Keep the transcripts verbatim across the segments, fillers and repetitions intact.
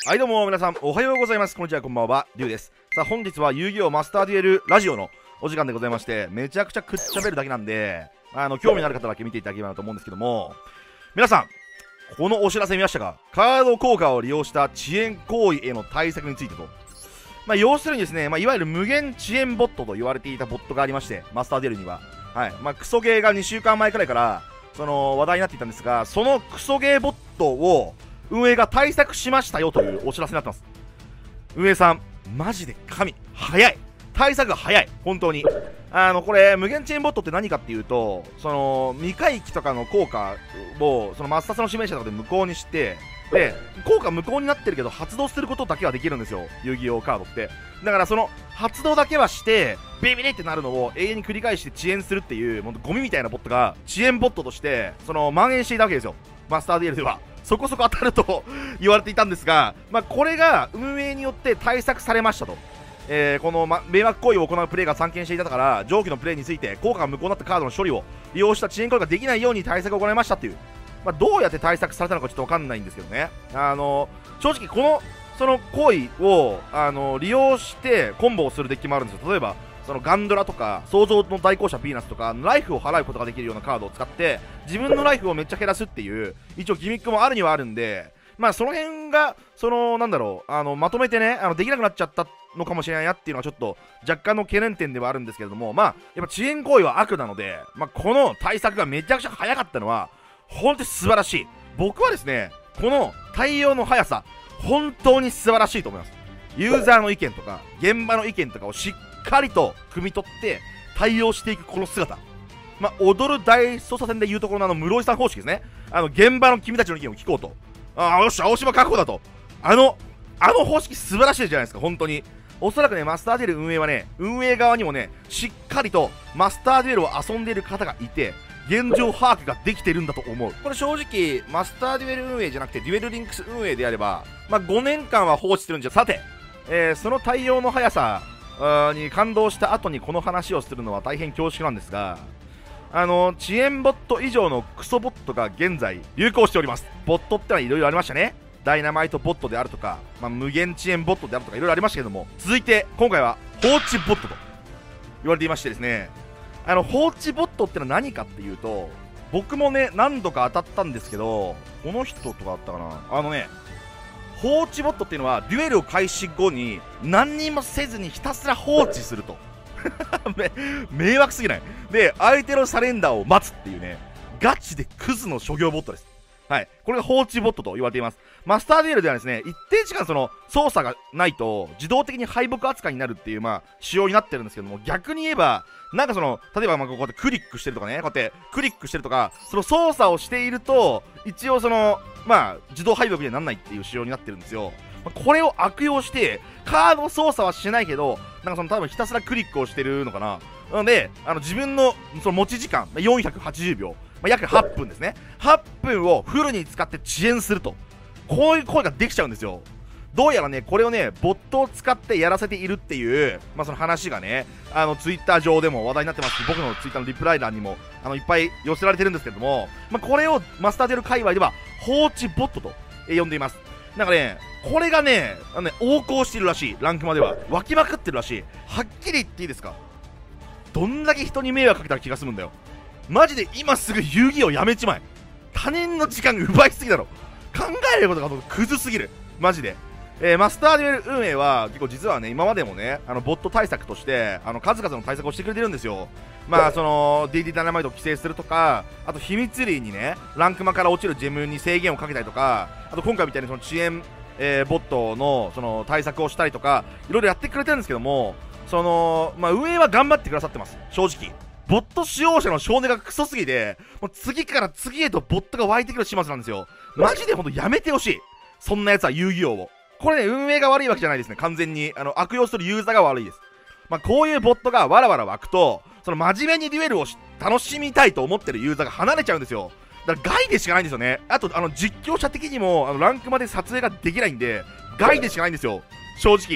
はいどうも皆さんおはようございます。こんにちは、こんばんは、りゅうです。さあ本日は遊戯王マスターデュエルラジオのお時間でございまして、めちゃくちゃくっちゃべるだけなんで、あの興味のある方だけ見ていただければなと思うんですけども、皆さんこのお知らせ見ましたか？カード効果を利用した遅延行為への対策についてと。まあ要するにですね、まあ、いわゆる無限遅延ボットと言われていたボットがありまして、マスターデュエルにははいまあクソゲーがにしゅうかんまえくらいからその話題になっていたんですが、そのクソゲーボットを運営が対策しましたよというお知らせになってます。運営さんマジで神早い、対策が早い、本当に。あのこれ無限チェーンボットって何かっていうと、その未回帰とかの効果をその抹殺の指名者とかで無効にして、で効果無効になってるけど発動することだけはできるんですよ、遊戯王カードって。だからその発動だけはしてビビリってなるのを永遠に繰り返して遅延するっていう、もうゴミみたいなボットが遅延ボットとしてその蔓延していたわけですよ、マスターデュエルでは。そこそこ当たると言われていたんですが、まあ、これが運営によって対策されましたと。えー、この、ま、迷惑行為を行うプレイが散見していたから、上記のプレイについて効果が無効になったカードの処理を利用した遅延行為ができないように対策を行いましたっていう、まあ、どうやって対策されたのかちょっと分かんないんですけどね。あの正直このその行為をあの利用してコンボをするデッキもあるんですよ。例えばそのガンドラとか創造の代行者ヴィーナスとかライフを払うことができるようなカードを使って自分のライフをめっちゃ減らすっていう一応ギミックもあるにはあるんで、まあその辺がそのなんだろう、あのまとめてね、あのできなくなっちゃったのかもしれないなっていうのはちょっと若干の懸念点ではあるんですけれども、まあやっぱ遅延行為は悪なので、まあ、この対策がめちゃくちゃ早かったのは本当に素晴らしい。僕はですねこの対応の速さ本当に素晴らしいと思います。ユーザーの意見とか現場の意見とかをしっしっかりと汲み取って対応していくこの姿、まあ、踊る大捜査線でいうところのあの室井さん方式ですね。あの現場の君たちの意見を聞こうと、ああよし青島確保だと、あのあの方式素晴らしいじゃないですか。本当におそらくねマスターデュエル運営はね、運営側にもねしっかりとマスターデュエルを遊んでいる方がいて現状把握ができてるんだと思う。これ正直マスターデュエル運営じゃなくてデュエルリンクス運営であれば、まあ、ごねんかんは放置してるんじゃ。さて、えー、その対応の速さに感動した後にこの話をするのは大変恐縮なんですが、あの遅延ボット以上のクソボットが現在流行しております。ボットってのはいろいろありましたね。ダイナマイトボットであるとか、まあ、無限遅延ボットであるとかいろいろありましたけども、続いて今回は放置ボットと言われていましてですね、あの放置ボットってのは何かっていうと、僕もね何度か当たったんですけど、この人とかあったかな、あのね放置ボットっていうのはデュエルを開始後に何にもせずにひたすら放置すると迷惑すぎないで相手のサレンダーを待つっていうね、ガチでクズの諸行ボットです。はい、これが放置ボットと言われています。マスターデュエルではですね一定時間その操作がないと自動的に敗北扱いになるっていうまあ仕様になってるんですけども、逆に言えばなんかその例えばまあこうやってクリックしてるとかね、こうやってクリックしてるとかその操作をしていると一応そのまあ自動敗北にはならないっていう仕様になってるんですよ。これを悪用してカード操作はしないけど、なんかその多分ひたすらクリックをしてるのかな。なのであの自分のその持ち時間よんひゃくはちじゅうびょう、まあ、約はっぷんですね。はっぷんをフルに使って遅延すると、こういう声ができちゃうんですよ。どうやらねこれをねボットを使ってやらせているっていう、まあ、その話がねあのツイッター上でも話題になってますし、僕のツイッターのリプライ欄にもあのいっぱい寄せられてるんですけども、まあ、これをマスターデュエル界隈では放置ボットと、えー、呼んでいます。なんかねこれがねあのね横行してるらしい。ランクまでは湧きまくってるらしい。はっきり言っていいですか、どんだけ人に迷惑かけたら気が済むんだよ。マジで今すぐ遊戯王やめちまえ。他人の時間奪いすぎだろ。考えることがクズすぎるマジで。えー、マスターデュエル運営は結構実はね今までもねあのボット対策としてあの数々の対策をしてくれてるんですよ。まあその ディーディー ダイナマイトを規制するとか、あと秘密裏にねランクマから落ちるジェムに制限をかけたりとか、あと今回みたいにその遅延、えー、ボットのその対策をしたりとかいろいろやってくれてるんですけども、そのまあ運営は頑張ってくださってます。正直ボット使用者の性根がクソすぎて、もう次から次へとボットが湧いてくる始末なんですよ。マジでほんとやめてほしい、そんなやつは遊戯王を。これね運営が悪いわけじゃないですね。完全にあの悪用するユーザーが悪いです。まあ、こういうボットがわらわら湧くと、その真面目にデュエルを楽しみたいと思ってるユーザーが離れちゃうんですよ。だから害でしかないんですよね。あとあの実況者的にもあのランクまで撮影ができないんで害でしかないんですよ正直。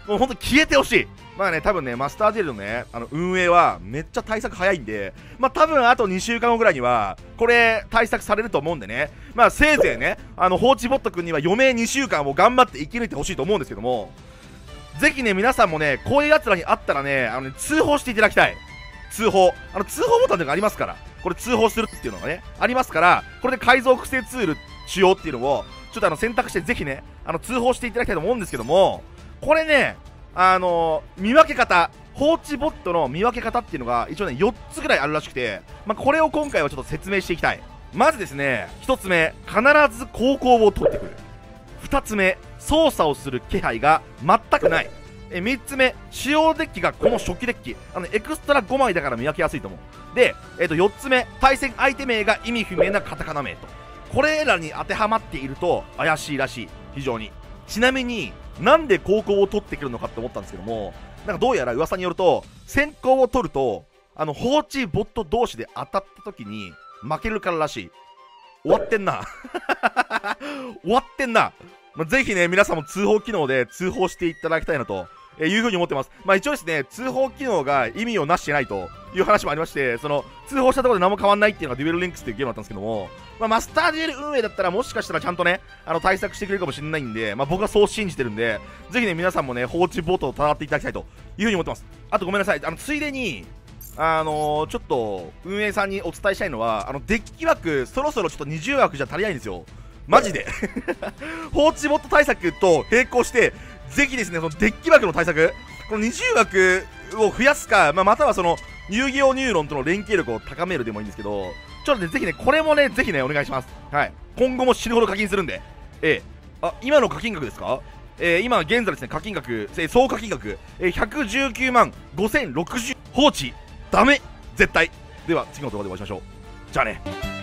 もうほんと消えてほしい。まあね、多分ね、マスターデュエルのね、あの運営はめっちゃ対策早いんで、まあ多分あとにしゅうかんごぐらいには、これ対策されると思うんでね、まあせいぜいね、あの放置ボット君には余命にしゅうかんを頑張って生き抜いてほしいと思うんですけども、ぜひね、皆さんもね、こういうやつらに会ったらね、あのね、通報していただきたい。通報。あの通報ボタンというのがありますから、これ通報するっていうのがね、ありますから、これで改造複製ツールしようっていうのを、ちょっとあの選択してぜひね、あの通報していただきたいと思うんですけども、これね、あのー、見分け方、放置ボットの見分け方っていうのが一応ねよっつぐらいあるらしくて、まあ、これを今回はちょっと説明していきたい。まずですね、ひとつめ、必ず航行を取ってくる。ふたつめ、操作をする気配が全くない。えみっつめ、使用デッキがこの初期デッキ、あのエクストラごまいだから見分けやすいと思う。で、えー、とよっつめ、対戦相手名が意味不明なカタカナ名と、これらに当てはまっていると怪しいらしい、非常に。ちなみになんで航行を取ってくるのかって思ったんですけども、なんかどうやら噂によると、先行を取るとあの放置ボット同士で当たった時に負けるかららしい。終わってんな終わってんな、まあ、ぜひね皆さんも通報機能で通報していただきたいなとえー、いう風に思ってます。まあ一応ですね、通報機能が意味をなしてないという話もありまして、その通報したところで何も変わんないっていうのがデュエルリンクスっていうゲームだったんですけども、まあ、マスターデュエル運営だったらもしかしたらちゃんとね、あの対策してくれるかもしれないんで、まあ僕はそう信じてるんで、ぜひね皆さんもね放置ボートを戦っていただきたいという風に思ってます。あとごめんなさい、あのついでにあのー、ちょっと運営さんにお伝えしたいのは、あのデッキ枠そろそろちょっとにじゅうわくじゃ足りないんですよ、マジで放置ボット対策と並行してぜひですねそのデッキ枠の対策、このにじゅうわくを増やすか、まあ、またはその遊戯王ニューロンとの連携力を高めるでもいいんですけど、ちょっとねぜひねこれもねぜひねお願いします。はい、今後も死ぬほど課金するんで、ええ、あ今の課金額ですか、えー、今現在ですね課金額、えー、総課金額、えー、ひゃくじゅうきゅうまんごせんろくじゅう、放置ダメ絶対。では次の動画でお会いしましょう。じゃあね。